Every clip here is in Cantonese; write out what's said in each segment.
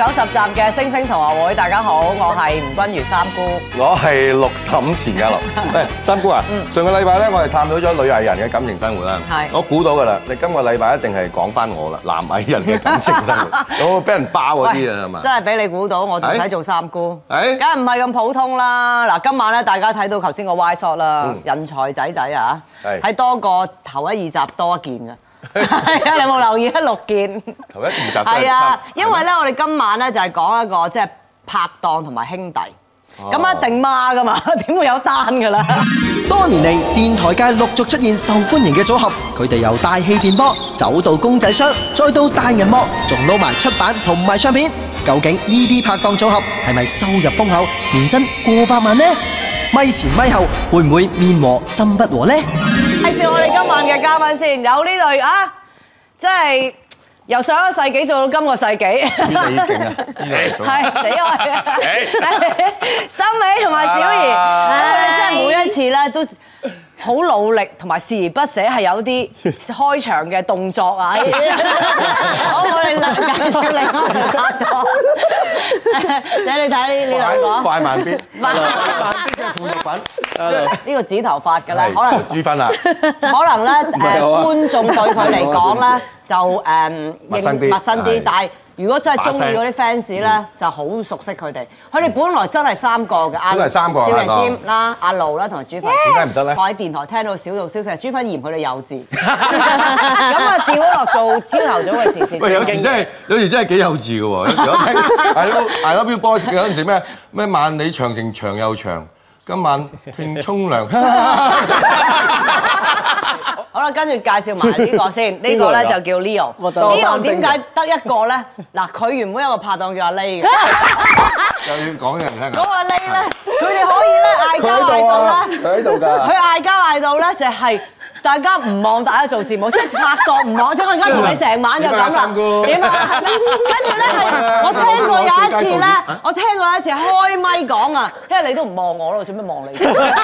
90集嘅《星星同學會》，大家好，我係吳君如三姑， 我係六嬸錢嘉樂。喂，三姑啊，上個禮拜咧，我哋探討咗女藝人嘅感情生活啦。係，我估到㗎啦，你今個禮拜一定係講翻我啦，男藝人嘅感情生活，有冇俾人包嗰啲啊？係嘛？ 真係俾你估到，我仲使做三姑？梗係唔係咁普通啦！嗱，今晚咧，大家睇到頭先個 Y shot 啦，人才仔仔啊，係多過頭一二集多一件㗎。係啊，你有冇留意6件？ 頭一二集係啊，因為咧，我哋今晚咧就係講一個即係拍檔同埋兄弟，咁一定孖㗎嘛，點會有單㗎啦？ 多年嚟，電台界陸續出現受歡迎嘅組合，佢哋由大氣電波走到公仔箱，再到大銀幕，仲撈埋出版同埋唱片。究竟呢啲拍檔組合係咪收入豐厚，年薪過百萬呢？咪前咪後會唔會面和心不和呢？ 介紹我哋今晚嘅嘉賓先，有呢對啊，即係由上一個世紀做到今個世紀。 呢個已經勁啊！呢個係死我啊！森美同埋小儀，佢哋真係每一次咧都好努力同埋鍥而不捨，係有啲開場嘅動作啊！好，我哋介紹另外一個拍檔。你睇呢兩個快慢邊，慢邊嘅附屬品。 呢個剪頭髮㗎啦，可能朱芬啊， 可能咧觀眾對佢嚟講咧就陌生啲，但係如果真係中意嗰啲 fans 咧，就好熟悉佢哋。佢哋本來真係3個嘅， 本來3個， 邵逸尖啦、阿盧啦同埋朱芬。 點解唔得咧？ 我喺電台聽到小道消息，朱芬嫌佢哋幼稚，咁啊掉咗落做朝頭早嘅時事。 喂，有時真係幾幼稚嘅喎。有時我聽 I love you boys 嘅嗰陣時咩萬里長城長又長，今晚聽沖涼。 好啦，跟住介紹埋呢個先，呢個咧就叫 Leo。Leo 點解得一個咧？嗱，佢原本有個拍檔叫阿 Lay 嘅。 又要講俾人聽啊！ 嗰個 Lay 咧，佢哋可以咧嗌交嗌到咧， 佢喺度㗎。 佢嗌交嗌到咧就係大家唔望大家做節目，即係拍檔唔望，即係我而家同你成晚就咁啦。點啊？跟住咧係我聽過有一次咧，我聽過一次開咪講啊，因為你都唔望我咯，做咩望你？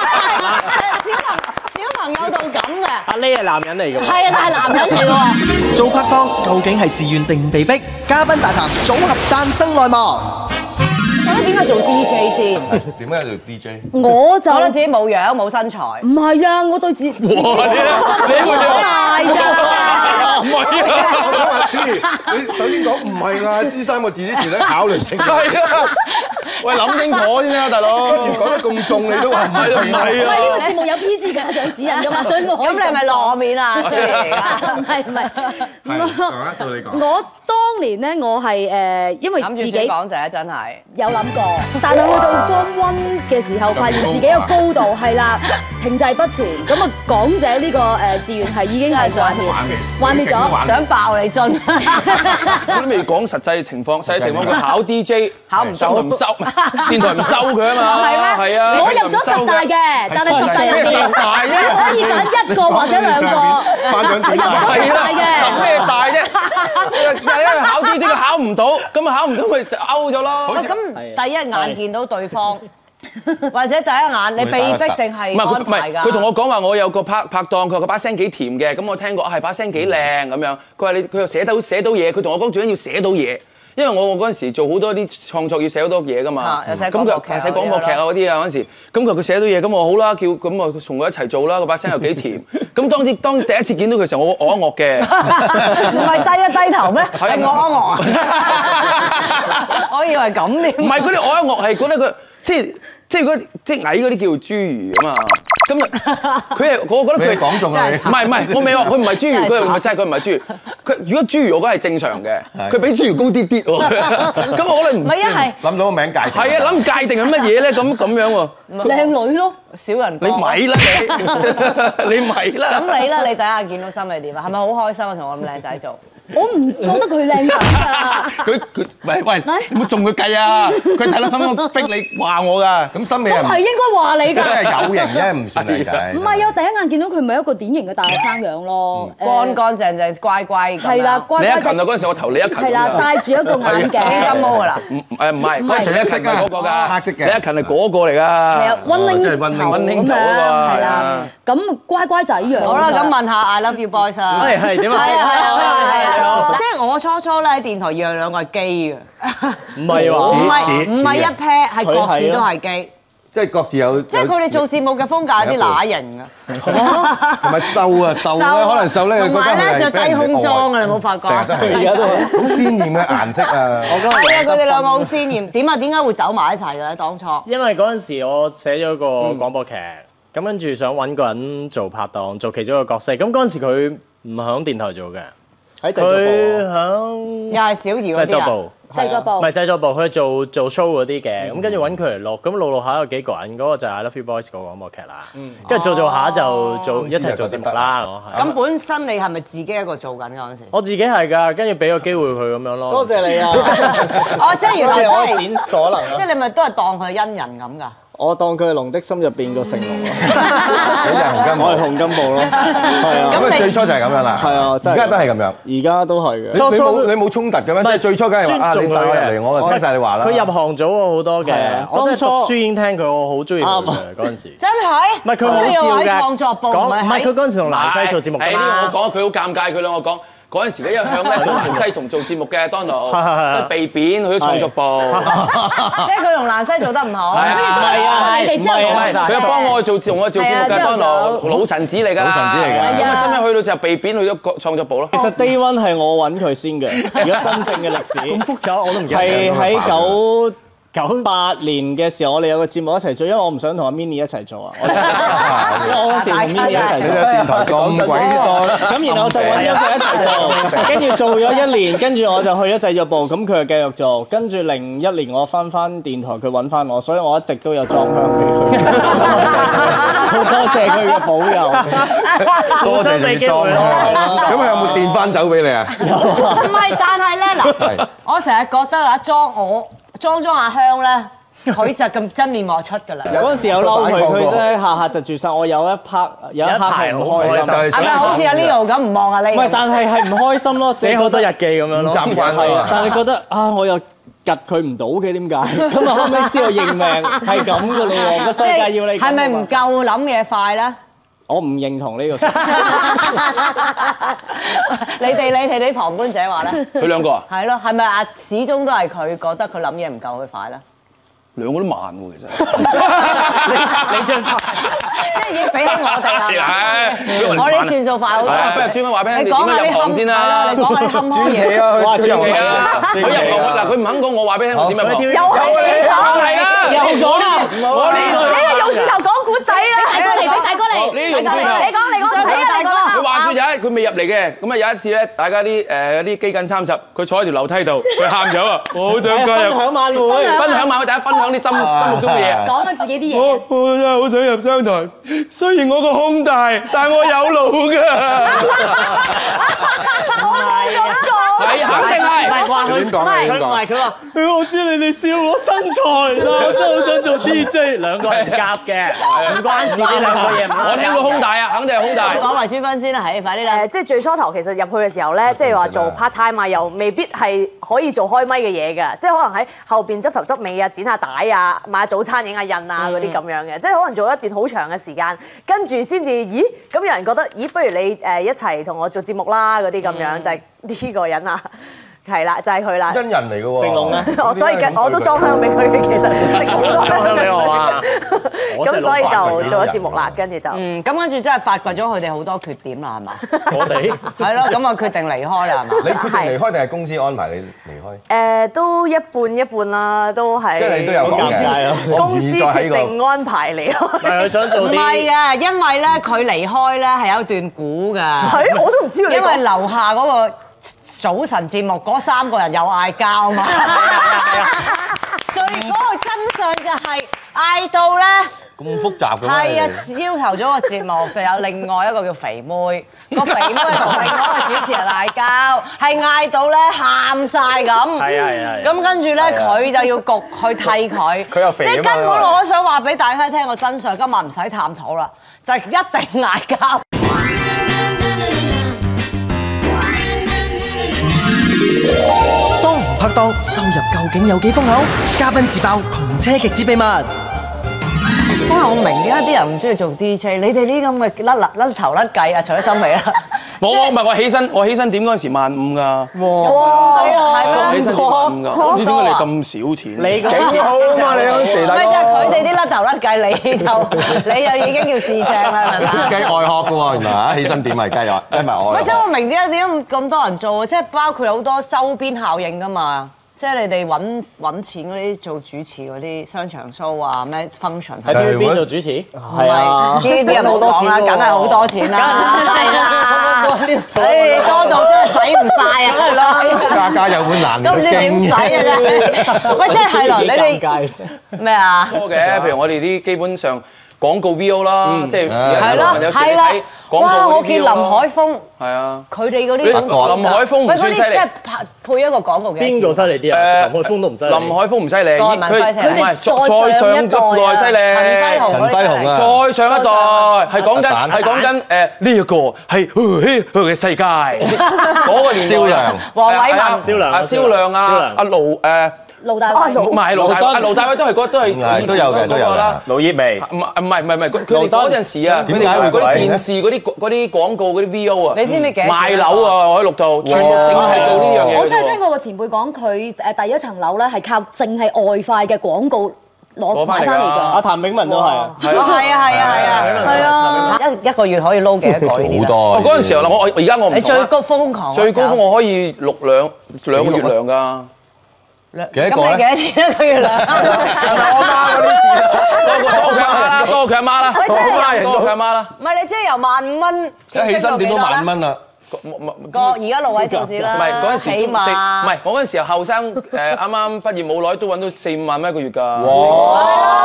小朋友到咁嘅， 阿 Lay 係男人嚟㗎， 係啊，但係男人嚟喎。 做拍檔究竟係自願定被逼？嘉賓大談組合誕生內幕。 咁點解做 DJ 先？ 點解做 DJ？ 我就覺得自己冇樣冇身材。 唔係啊，我對自己好大㗎。 唔係啊！我想話小儀，你首先講唔係啊，C3個字之前咧考慮性。係啊！ 喂，諗清楚先啊，大佬。 跟住講得咁重，你都話唔係啊？唔係喂， 啊！ 呢個節目有 PG 嘅上指引㗎嘛，所以我可以咁你係咪落我面啊？小儀唔係。 到你講。 我當年咧，我係因為諗住自己先講啫，真係。 有諗過，但係去到 Form 1嘅時候，發現自己嘅高度係啦，停滯不前。咁啊，港姐呢個志願係已經係幻滅咗， 想爆你樽。 我都未講實際情況，實際情況佢考 DJ 考唔到， 唔收，電台唔收佢啊嘛。 係咩？ 係啊。 我入咗10大嘅，但係10大入面可以揀1個或者2個。我入咗10大嘅。 10咩大啫？因為考 DJ 佢考唔到，咁啊考唔到咪就 out 咗咯。 咁第一眼見到對方，或者第一眼你被逼定係安排㗎？ 佢同我講話，我有個拍檔，佢話佢把聲幾甜嘅，咁我聽過係把聲幾靚咁樣。佢話佢又寫到嘢，佢同我講最緊要寫到嘢，因為我嗰陣時做好多啲創作要寫好多嘢㗎嘛。 又寫廣播劇， 寫廣播劇啊嗰啲啊嗰陣時，咁佢寫到嘢，咁我好啦，咁我同佢一齊做啦，個把聲又幾甜。咁當第一次見到佢嘅時候，我惡一惡嘅。 唔係低頭咩？係惡一惡啊！我以為咁添。 唔係嗰啲惡一惡係覺得佢即係矮嗰啲叫做侏儒啊嘛。咁佢係我覺得佢係講中啊！ 唔係，我未話佢唔係侏儒，佢唔係真係佢唔係侏儒。佢如果侏儒，我覺得係正常嘅。佢比侏儒高啲啲喎。咁我可能唔係一係諗到個名界定。 係啊，諗界定係乜嘢咧？咁樣喎。 靚女咯， 少人講。 你咪啦你咪啦。 咁你咧？你第一眼見到心係點啊？係咪好開心啊？同我咁靚仔做？ 我唔覺得佢靚仔啊！ 佢喂，唔好中佢計啊！佢睇到咁逼你話我㗎。 咁心理都係應該話你㗎。 真係有型啫，唔算靚仔。 唔係啊！第一眼見到佢咪一個典型嘅大學生樣咯， 乾乾淨淨、乖乖咁。 係啦，乖李乖。 克勤啊，嗰陣時我投李克勤。 係啦，戴住一個眼鏡。 金毛㗎啦。 唔係，嗰除一色嗰個㗎， 黑色嘅。 李克勤係嗰個嚟㗎。 係啊，溫馨頭嗰個係啦。咁乖乖仔樣。 好啦，咁問下 I Love You Boys 啊。 係點啊？ 係啊。 即係我初初咧喺電台養兩個係基嘅， 唔係話唔係一 pair，係各自都係基。 即係各自有， 即係佢哋做節目嘅風格有啲乸型啊， 同埋瘦啊瘦咧，可能瘦咧， 同埋咧着低胸裝啊，你冇發覺？ 而家都好鮮豔嘅顏色啊！ 係啊，佢哋兩個好鮮豔。點啊？點解會走埋一齊嘅咧？當初因為嗰陣時我寫咗個廣播劇，咁跟住想揾個人做拍檔，做其中一個角色。咁嗰陣時佢唔響電台做嘅，喺製作部，佢響又係小儀嗰啲啊。 製作部， 唔係製作部，佢做 show 嗰啲嘅，咁跟住揾佢嚟錄，咁錄下有幾個人，嗰個就係 I Love You Boys 個廣播劇啦，跟住做下就一齊做節目啦。 咁本身你係咪自己一個做緊嗰陣時？ 我自己係㗎，跟住俾個機會佢咁樣咯。 多謝你啊！ 哦，即係原來真係展所能， 即係你咪都係當佢係恩人咁㗎？ 我當佢係龍的心入邊個成龍咯， 我係洪金寶咯，係啊。 咁啊，最初就係咁樣啦。 係啊， 而家都係咁樣。 而家都係嘅。 你冇衝突嘅咩？即係最初梗係話啊，你帶我入嚟，我就聽曬你話啦。 佢入行早我好多嘅，我真係讀書已經聽佢，我好中意佢嘅嗰陣時。 真係？ 唔係佢好笑嘅。 喺創作部，唔係佢嗰陣時同蘭西做節目㗎嘛。 呢個我講，佢好尷尬，佢兩個講。嗰陣時咧，一向咧做蘭西同做節目嘅 Donald，即係被貶去咗創作部， 即係佢同蘭西做得唔好。 唔係啊，你哋真係佢又幫我做節目嘅 Donald，老臣子嚟㗎，老臣子嚟㗎。咁啊，後尾去到就被貶去咗創作部咯。 其實 Day One 係我揾佢先嘅，如果真正嘅歷史咁複雜我都唔記得。 係喺98年嘅時候，我哋有個節目一齊做，因為我唔想同阿 Minnie 一齊做啊。因為我嗰時同 Minnie 一齊做。 你個電台咁鬼多， 咁然後我就揾咗佢一齊做，跟住做咗1年，跟住我就去咗製作部，咁佢就繼續做。跟住01年我翻電台，佢揾翻我，所以我一直都有裝香俾佢。好多謝佢嘅保佑， 多謝你裝香。咁佢有冇電翻酒俾你啊？ 唔係，但係咧嗱，我成日覺得啦，裝阿香咧，佢就咁真面目出㗎啦。 嗰陣時有嬲佢，佢真係下下窒住晒。我有一 part 係唔開心， 係咪好似阿 Leo 咁唔望啊你？ 唔係，但係唔開心咯， 寫好多日記咁樣咯。 習慣係啊，但係覺得啊，我又及佢唔到嘅，點解？咁啊後尾知道認命係咁㗎咯喎，個世界要你。 係咪唔夠諗嘢快咧？ 我唔認同呢個說法。 你哋旁觀者話咧？ 佢兩個啊？ 係咯，係咪啊？始終都係佢覺得佢諗嘢唔夠佢快咧？ 兩個都慢喎，其實。 你最快， 即係已經比起我哋係我哋轉數快好多。 不如專門話俾你講下啲冚先啦。 你講下啲冚開嘢。 哇！傳奇啊！佢入行嗱，佢唔肯講，我話俾你聽我點入行。 又係你講， 係啊， 又講啦！ 我呢個。 你個用舌頭講古仔啦！ 大哥嚟，俾大哥嚟， 呢個你講睇啊，大哥。 佢話說佢未入嚟嘅，咁啊有一次咧，大家啲基近30，佢坐喺條樓梯度，佢喊咗啊！我好想加入。 分享晚會， 分享晚會，大家分享啲心目中嘅嘢。 講緊自己啲嘢。 我真係好想入商台，雖然我個胸大，但我有腦㗎。 我冇咁做。 係肯定係。 唔係話佢點講啊？點講？ 唔係佢話，我知你哋笑我身材啦，我真係好想做 DJ，兩個人夾嘅，唔關事呢兩個嘢。 我聽到胸大啊，肯定係胸大。 講埋書分先啦，係快啲啦。 即係最初頭其實入去嘅時候咧，即係話做 part time 啊，又未必係可以做開咪嘅嘢㗎，即係可能喺後邊執頭執尾啊，剪下帶啊，買下早餐影下印啊嗰啲咁樣嘅，即係可能做一段好長嘅時間，跟住先至，咦咁有人覺得，咦不如你一齊同我做節目啦嗰啲咁樣，就係呢個人啊。係啦，就係佢啦。 真人嚟嘅喎， 成龍咧。 所以我都裝香俾佢嘅，其實食好多香俾我啊。 咁所以就做咗節目啦，跟住就咁跟住真係發掘咗佢哋好多缺點啦，係嘛？ 我哋係咯，咁啊決定離開啦，係嘛？ 你決定離開定係公司安排你離開？ 都一半一半啦，都係。 即係你都有講嘅。 公司決定安排離開。 唔係佢想做啲。 唔係啊，因為咧佢離開咧係有一段故㗎。 係，我都唔知道。 因為樓下嗰個早晨節目嗰3個人有嗌交嘛。最嗰個真相就係嗌到咧。 咁複雜嘅咩？ 係啊，朝頭早個節目就有另外一個叫肥妹，個肥妹同另外一個主持人嗌交，係嗌到咧喊晒咁。係。咁跟住咧，佢就要焗去替佢。 佢又肥啊嘛。 即係根本我想話俾大家聽個真相，今日唔使探討啦，就係一定嗌交。 當紅拍檔收入究竟有幾豐厚？嘉賓自爆窮車極之秘密。 真係我明點解啲人唔中意做 DJ，你哋呢咁嘅甩頭甩計啊，除咗心尾啦， 我起身點嗰陣時15000㗎。 哇！係起身點15000㗎？唔知點解你咁少錢？ 你幾好啊嘛？你嗰陣時咪就係佢哋啲甩頭甩計，你就已經叫試正啦，係咪啊？ 計外殼㗎喎，原來起身點係計埋外殼。 所以我明點解咁多人做啊？即係包括好多周邊效應㗎嘛。即係你哋揾錢嗰啲做主持嗰啲商場 show 啊，咩 function 喺 TVB 做主持， 係啊，TVB 人好多錢啦，梗係好多錢啦，係啦，多到真係使唔晒啊！ 家有碗難， 都唔知點使啊真係。喂，真係咯，你哋咩啊？ 多嘅，譬如我哋啲基本上廣告 VO 啦，即係係咯，係啦。哇！我見林海峰係啊，佢哋嗰啲林海峰唔算犀利， 即係配一個廣告嘅。 邊個犀利啲啊？林海峰都唔犀利。 林海峰唔犀利， 佢哋再上一代犀利。 陳輝雄啊， 再上一代係講緊呢一個係佢嘅世界嗰個年代。 蕭亮、 黃偉文、 蕭亮啊，阿盧大偉，唔係盧大偉都係都有嘅， 盧業薇， 唔係，佢哋嗰陣時啊， 點解會嗰啲電視嗰啲廣告嗰啲 VO 啊， 你知唔知幾賣樓啊？我喺錄到，全部淨係做呢樣嘢。 我真係聽過個前輩講，佢第一層樓咧係靠淨係外快嘅廣告攞買翻嚟㗎。 阿譚炳文都係， 係啊，一個月可以撈幾多個呢啲？ 好多。 嗰陣時候啦，我而家我唔你最高瘋狂， 最高峰我可以錄兩個月糧㗎。 幾多個咧？ 咁你幾多錢一個月糧？ 我媽嗰啲錢， 多佢阿媽啦，多佢阿媽啦。 唔係你即係由15,000蚊， 一起身點都15000啦。 而家6位數字啦。 唔係嗰陣時起碼唔係我嗰陣時候後生啱啱畢業冇耐都揾到4-5萬蚊一個月㗎。 哇！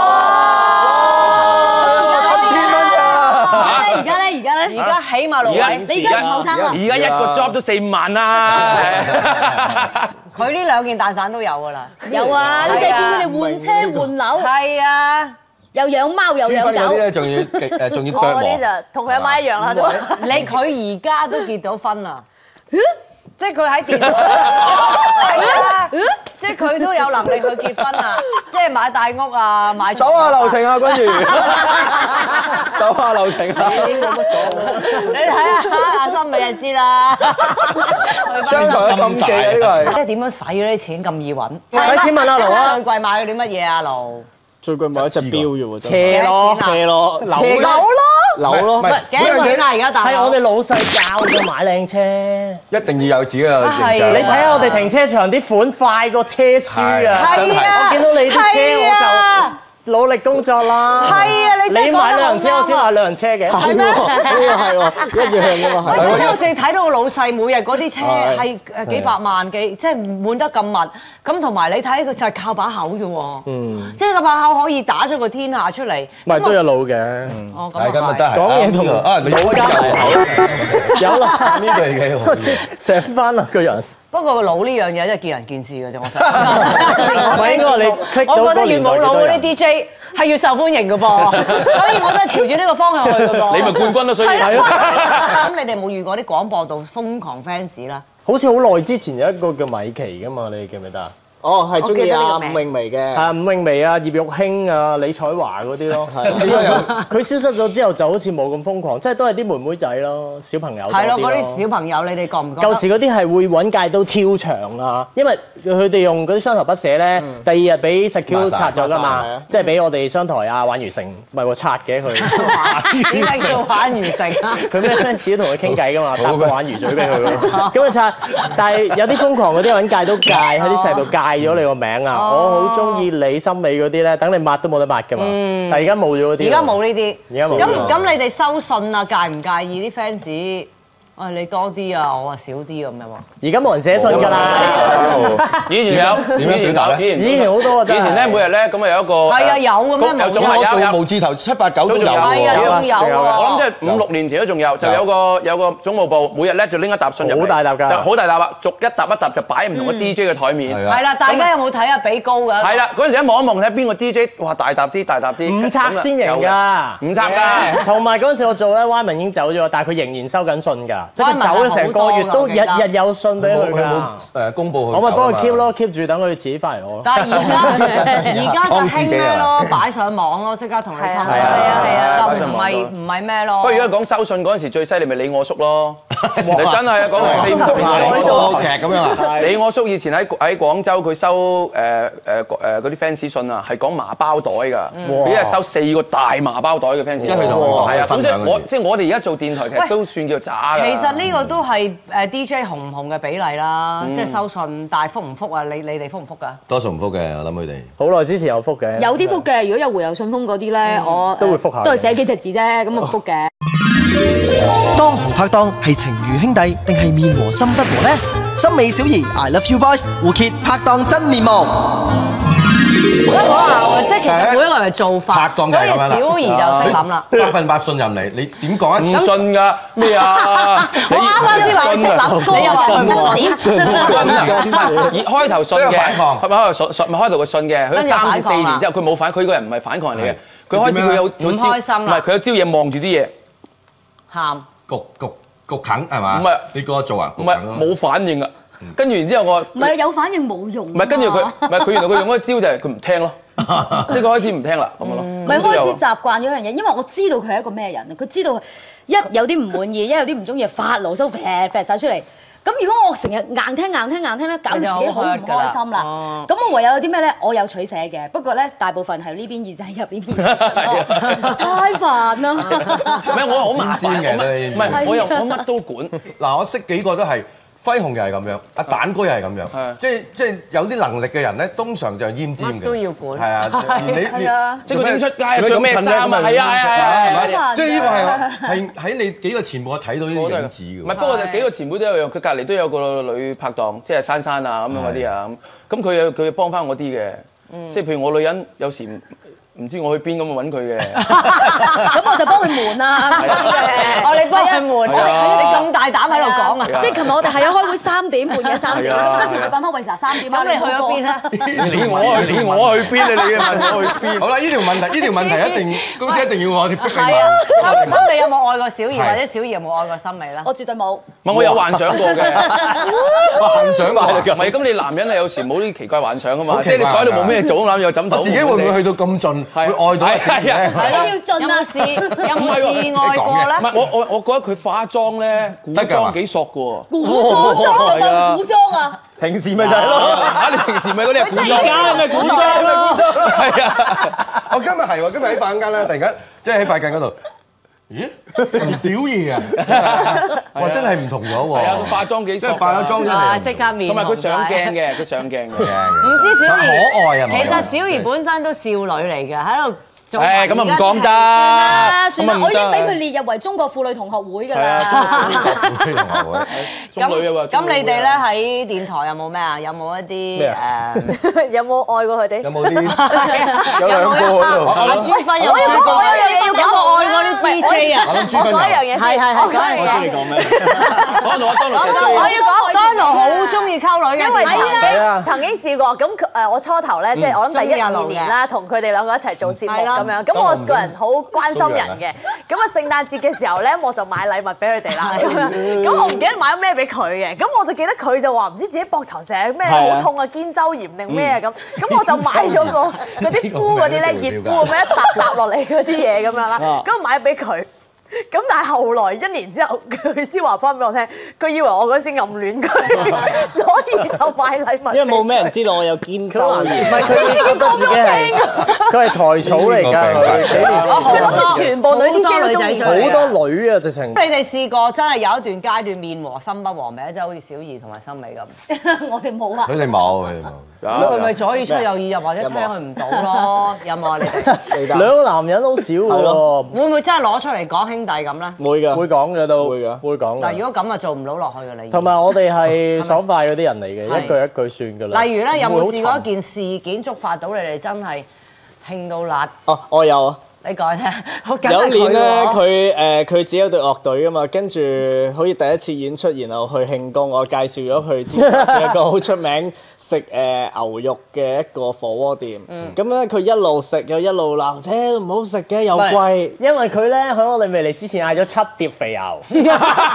而家咧， 而家起碼6位。 你而家唔後生啦。 而家一個 job 都4-5萬啦。 佢呢2件蛋散都有㗎啦。 有啊，你就係見佢哋換車換樓， 係啊， 又養貓又養嗰啲狗。 咧仲要我嗰啲就同佢阿媽一樣啦都。 佢而家都結到婚啦。即係佢喺電台，係啊，即係佢都有能力去結婚啊！即係買大屋啊，買走下流程啊，君如，走下流程啊，已經冇乜講。 你睇下阿森美就知啦。 商台嘅禁忌啊，呢個係。 即係點樣使嗰啲錢咁易揾？ 使錢問阿盧啊！ 最貴買咗啲乜嘢啊？盧最貴買一隻錶啫喎， 車咯， 車樓咯， 唔係幾多錢啊？而家大係我哋老細教嘅買靚車， 一定要有自己嘅形象。 你睇下我哋停車場啲款快過車書啊！ 真係我見到你啲車我就努力工作啦。 係啊，你真係你買旅行車，我先買旅行車嘅。 係咩？ 係喎，一樣噶嘛。 即係我淨係睇到個老細每日嗰啲車係幾百萬幾，即係滿得咁密。咁同埋你睇佢就係靠把口啫喎。即係個把口可以打出個天下出嚟。 唔係都有腦嘅。 哦， 係咁咪得係。 講嘢同你好家有啦， 呢句幾好。 錫翻啊個人。 不過個腦呢樣嘢真係見仁見智嘅啫，我想。 唔係應該你 click 到我覺得越冇腦嗰啲 DJ 係越受歡迎嘅噃，所以我都係朝住呢個方向去嘅噃。 你咪冠軍都需要睇咯。 咁你哋冇遇過啲廣播道瘋狂 fans 啦？ 好似好耐之前有一個叫米奇噶嘛，你記唔記得啊？ 哦，係中意阿伍名詠薇嘅， 係伍詠薇啊、葉玉卿啊、李彩華嗰啲咯。佢消失咗之後就好似冇咁瘋狂，即係都係啲妹妹仔咯，小朋友多啲咯。 係咯，嗰啲小朋友你哋覺唔覺得？ 舊時嗰啲係會揾戒刀挑牆啊，因為佢哋用嗰啲雙頭筆寫咧，第二日俾 secure 拆咗㗎嘛，即係俾我哋商台啊、玩魚城，唔係喎拆嘅佢。 點解叫玩魚城啊？ 佢咩 fans 都同佢傾偈㗎嘛，搭個玩魚嘴俾佢咯。咁啊拆，但係有啲瘋狂嗰啲揾戒刀戒喺啲石度戒咗你個名啊！我好中意你森美嗰啲咧，等你抹都冇得抹㗎嘛。但係而家冇咗嗰啲。 而家冇呢啲。 而家冇。 咁你哋收信啊，介唔介意啲 fans？你多啲啊，我話少啲咁樣喎。 而家冇人寫信㗎啦。 以前有點樣表達咧？ 以前好多啊， 以前咧每日咧咁啊有一個係啊有咁樣冇總我做無字頭7、8、9都有係啊，仲有喎。 我諗即係5、6年前都仲有，就有個總務部每日咧就拎一沓信入嚟， 好大沓㗎， 就好大沓啊，逐一沓一沓就擺唔同嘅 DJ 嘅台面。 係啦，大家有冇睇啊？比高㗎。 係啦，嗰陣時一望一望睇邊個 DJ，哇大沓啲，大沓啲。 五冊先型㗎， 五冊㗎。 同埋嗰陣時我做咧，Y 文已經走咗，但係佢仍然收緊信㗎。 㗎，即係佢走咗成個月都日日有信俾佢㗎。 冇公佈佢。 我咪幫佢 keep 咯，keep 住等佢遲啲翻嚟攞咯。 但係而家就興咩咯？擺上網咯，即刻同你溝。係啊，就唔係咩咯？ 不過如果講收信嗰陣時最犀利咪李我叔咯，真係啊講嚟4、50年嗰套劇咁樣啊！ 李我叔以前喺廣州佢收嗰啲 fans 信啊，係講麻包袋㗎，佢一日收4個大麻包袋嘅 fans。即係佢同我係啊，咁即係我哋而家做電台劇都算叫渣㗎。 其實呢個都係DJ 紅唔紅嘅比例啦，即係收信，但係覆唔覆啊？你哋覆唔覆㗎？ 多數唔覆嘅，我諗佢哋。 好耐之前有覆嘅。 有啲覆嘅，如果有回郵信封嗰啲咧，我都會覆下， 都係寫幾隻字啫，咁啊覆嘅。 當紅拍檔係情如兄弟定係面和心不和呢？森美小儀 I Love You Boys 互揭拍檔真面目。 我覺得講下即係其實每一個人嘅做法， 拍檔就係咁樣啦。 所以小儀就識諗啦。 100%信任你，你點講唔信㗎咩啊？ 我啱啱先話我識諗，你又話佢冇點？ 開頭信嘅， 反抗， 開頭個信嘅，佢3至4年之後佢冇反，佢個人唔係反抗人嚟嘅，佢開始佢有唔開心啦， 唔係佢有招嘢望住啲嘢， 喊焗啃係嘛？ 唔係你叫我做啊？ 唔係冇反應啊，跟住然之後我唔係有反應冇用。 唔係跟住佢，唔係佢原來佢用嗰個招就係佢唔聽咯，即係佢開始唔聽啦咁樣咯。 咪開始習慣咗一樣嘢，因為我知道佢係一個咩人啊，佢知道一有啲唔滿意，一有啲唔中意，發牢騷發晒出嚟。咁如果我成日硬聽咧，搞到自己好唔開心啦。咁我唯有啲咩咧？我有取捨嘅，不過咧大部分係呢邊耳仔入呢邊耳出咯，太煩啦。 唔係我好麻煩嘅，唔係我又我乜都管。 嗱，我識幾個都係。輝紅又係咁樣，阿蛋哥又係咁樣，即係有啲能力嘅人咧，通常就係奄尖嘅， 都要管。 係啊， 即係佢點出街着咩衫啊？係啊， 即係呢個係喺你幾個前輩我睇到呢啲影子嘅。 唔係，不過就幾個前輩都有樣，佢隔離都有個女拍檔，即係珊珊啊咁樣嗰啲啊，咁佢幫翻我啲嘅，即係譬如我女人有時唔知我去邊咁揾佢嘅， 咁我就幫佢瞞啦。 你幫佢瞞，你咁大膽喺度講啊！ 即係琴日我哋係啊開會3點半嘅3點，咁跟住佢講翻喂查3點， 咁你去咗邊啊？ 你我去邊啊？你問我去邊？ 好啦，呢條問題一定公司一定要我哋逼你問。 森美有冇愛過小儀，或者小儀有冇愛過森美咧？ 我絕對冇。 唔係我有幻想過嘅， 幻想過。 唔係咁，你男人係有時冇啲奇怪幻想噶嘛？即係你坐喺度冇咩做，咁攬有枕頭。 自己會唔會去到咁盡？會愛到一時咧？ 係要盡啊！ 有冇試愛過咧？ 唔係我覺得佢化妝咧古裝幾索嘅喎。 古裝古裝啊！ 平時咪就係咯， 你平時咪嗰啲係古裝， 而家咪古裝咯。 係啊！ 我今日係喎，今日喺髮間咧，突然間即係喺髮間嗰度。咦？小儀啊！哇，真係唔同咗喎。係啊，化妝幾索， 化咗妝真係即刻面。 同埋佢上鏡嘅，佢上鏡嘅。 唔知小儀可愛啊！ 其實小儀本身都少女嚟嘅，喺度。 咁啊唔講得， 算啦，我已經俾佢列入為中國婦女同學會㗎啦。 中女啊嘛。 咁你哋咧喺電台有冇咩啊？有冇一啲誒？ 有冇愛過佢哋？ 有冇啲？有兩個喺度。 阿朱芬有冇愛過？我有樣嘢要講，我愛過啲 DJ 啊！ 我講一樣嘢先。 係。 我知你講咩？ 我要講 Donald好中意溝女嘅， 因為係啊曾經試過咁我初頭咧，即係我諗第1、2年啦，同佢哋兩個一齊做節目咁樣。咁我個人好關心人嘅，咁啊聖誕節嘅時候咧，我就買禮物俾佢哋啦。咁我唔記得買咗咩俾佢嘅，咁我就記得佢就話唔知自己膊頭成日咩好痛啊，肩周炎定咩啊咁。咁我就買咗嗰啲敷嗰啲咧熱敷咁樣一搭落嚟嗰啲嘢咁樣啦，咁買俾佢。咁但係後來1年之後，佢先話翻俾我聽，佢以為我嗰時暗戀佢，所以就買禮物。 因為冇咩人知道我有肩周炎， 唔係佢覺得自己係佢係台草嚟㗎，幾年前我覺得全部女 DJ 都中意好多女啊，直情。 你哋試過真係有一段階段面和心不和未？即係好似小儀同埋森美咁。 我哋冇啊。 佢哋冇， 佢咪左耳出右耳入，或者聽佢唔到咯？有冇啊？你哋兩個男人好少喎， 會唔會真係攞出嚟講兄弟咁咧？ 會㗎， 會講嘅都會㗎， 會講。 嗱，如果咁啊，做唔到落去嘅你。 同埋我哋係爽快嗰啲人嚟嘅，一句一句算㗎啦。 例如咧，有冇試過一件事件觸發到你哋真係興到辣？ 哦，我有啊。 你講聽， 有一年咧，佢自己有隊樂隊啊嘛，跟住好似第一次演出，然後去慶功，我介紹咗佢知一個好出名食牛肉嘅一個火鍋店。咁咧佢一路食又一路鬧，都唔好食嘅，又貴。 因為佢咧喺我哋未嚟之前嗌咗7碟肥牛。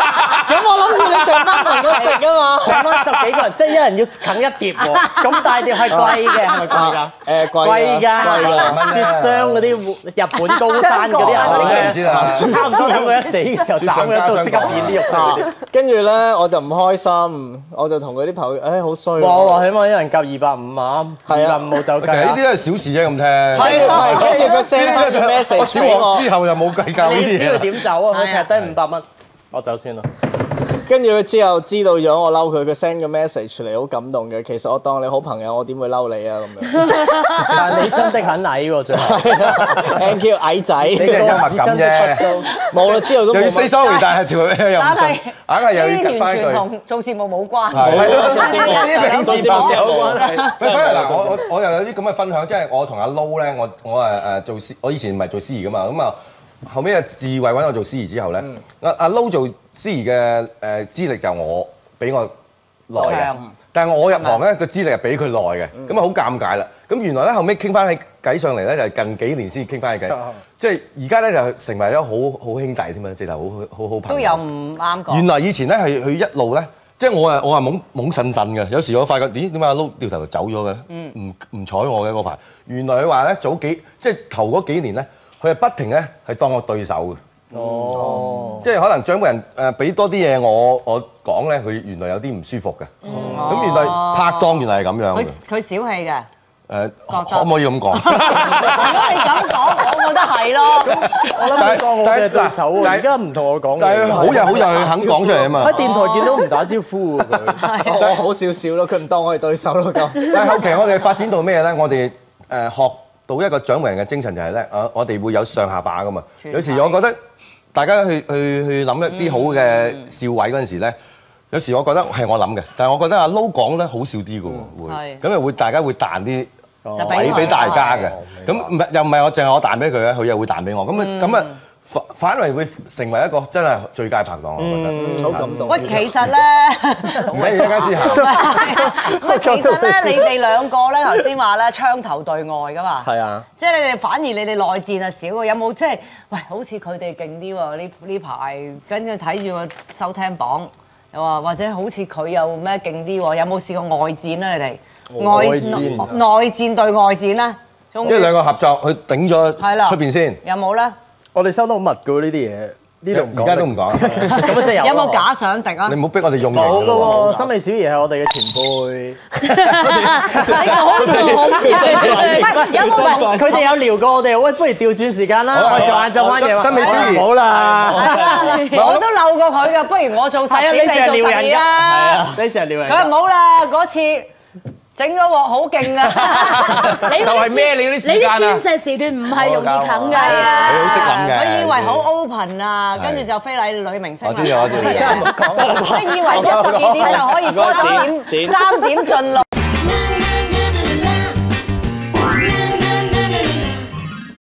咁我諗住你成班同佢食啊嘛， 成班10幾個人，即係一人要啃一碟喎。咁大碟係貴嘅，係咪貴㗎？ 誒貴㗎，雪霜嗰啲日本高山嗰啲人咧，差唔多等佢一死嘅時候斬咗都即刻變啲肉出嚟。 跟住咧我就唔開心，我就同佢啲朋友誒好衰。 哇！起碼一人夾250啊，250冇走雞。 其實呢啲都係小事啫，咁聽。 係，跟住佢 send 翻個 message 我小學之後就冇計較呢啲你知佢嘢。 點走啊？佢劈低500蚊，我走先啦。 跟住佢之後知道咗我嬲佢，佢 send 個 message 嚟好感動嘅。其實我當你好朋友，我點會嬲你啊咁樣？ 但係你真的很矮喎，最後。 Thank you 矮仔， 呢個係幽默感啫。 冇啦，之後都又要 say sorry，但係條又唔信，硬係又要夾翻句。 同做節目冇關。 係呢做節目有關係。 喂，反而嗱，我又有啲咁嘅分享，即係我同阿 Low 咧，我做司，我以前唔係做司儀噶嘛，咁啊後尾啊志偉揾我做司儀之後咧，阿 Low 做司儀嘅資歷就比我耐嘅，但係我入行咧個資歷係比佢耐嘅，咁啊好尷尬啦。咁原來咧後尾傾翻起偈上嚟咧，就係近幾年先傾翻起偈，即係而家咧就成為咗好兄弟添啊，直頭好朋友。 都有唔啱講。 原來以前咧係佢一路咧。即係我係懵神神嘅，有時我發覺咦點解阿 Low 掉頭就走咗嘅咧？唔睬我嘅嗰排。原來佢話咧即係頭嗰幾年咧，佢係不停咧係當我對手嘅。哦，即係可能獎門人俾多啲嘢我講咧，佢原來有啲唔舒服嘅。咁原來拍檔原來係咁樣。 佢小氣嘅。 可唔可以咁講？ 如果你咁講，我覺得係咯。 我諗你當我嘅對手喎，而家唔同我講嘢。 但係好有佢肯講出嚟啊嘛！ 喺電台見到唔打招呼喎佢。 我好少少咯，佢唔當我係對手咯咁。 但係後期我哋發展到咩咧？我哋學到一個獎門人嘅精神就係咧，我哋會有上下把噶嘛。有時我覺得大家去諗一啲好嘅笑位嗰陣時咧。有時我覺得係我諗嘅，但係我覺得阿 Low 講得好笑啲嘅喎，會咁又大家會彈啲位俾大家嘅，咁又唔係我淨係我彈俾佢咧，佢又會彈俾我，咁啊反為會成為一個真係最佳拍檔，我覺得。 好感動。 喂，其實咧， 唔緊要，一間思考。 喂，其實咧，你哋兩個咧頭先話咧槍頭對外噶嘛？ 係啊。 即係你哋反而你哋內戰啊少喎，有冇即係喂好似佢哋勁啲喎？呢排跟住睇住個收聽榜。又話或者好似佢有咩勁啲喎？有冇試過外戰咧？你哋內戰對外戰咧？ 即係兩個合作去頂咗出邊先。 有冇咧？ 我哋收得好密㗎呢啲嘢，呢度唔講。 而家都唔講。 咁啊，即係有冇假想敵啊？ 你唔好逼我哋用。 冇㗎喎，森美小儀係我哋嘅前輩。 你好似好有冇？佢哋有聊過我哋，喂，不如調轉時間啦，我做晏晝翻嘢。 森美小儀， 好啦。 我都漏過佢㗎，不如我做10點，你做12啦。 你成日撩人。 佢話唔好啦，嗰次。整咗鑊好勁啊！ 就係咩你嗰啲時間啊？ 你啲鑽石時段唔係容易啃㗎。 係啊， 你好識諗嘅。 佢以為好 open 啊，跟住就非禮女明星。 我知我知。 佢以為嗰12點就可以3點進落。